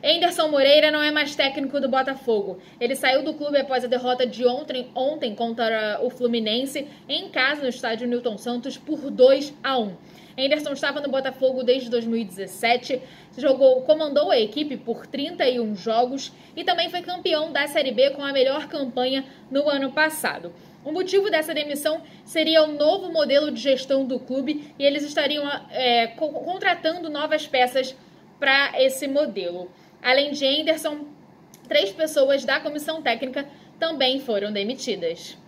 Henderson Moreira não é mais técnico do Botafogo. Ele saiu do clube após a derrota de ontem contra o Fluminense, em casa no estádio Newton Santos, por 2-1. Henderson estava no Botafogo desde 2017, comandou a equipe por 31 jogos e também foi campeão da Série B com a melhor campanha no ano passado. O motivo dessa demissão seria o novo modelo de gestão do clube e eles estariam contratando novas peças para esse modelo. Além de Henderson, 3 pessoas da comissão técnica também foram demitidas.